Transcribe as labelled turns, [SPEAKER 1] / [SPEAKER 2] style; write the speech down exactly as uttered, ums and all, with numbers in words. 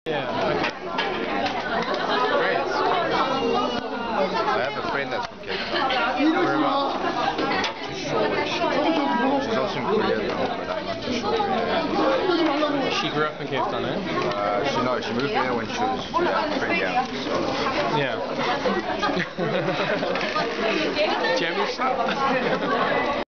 [SPEAKER 1] Yeah, okay.
[SPEAKER 2] Friends. I have a friend that's from Cape Town.
[SPEAKER 1] Where about?
[SPEAKER 2] I'm not too sure where she is. She's also in Korea now, but I'm not too sure where.
[SPEAKER 1] She grew up in Cape Town, eh?
[SPEAKER 2] Uh, she no, she moved there when she was yeah, pretty young. So.
[SPEAKER 1] Yeah. Jamie?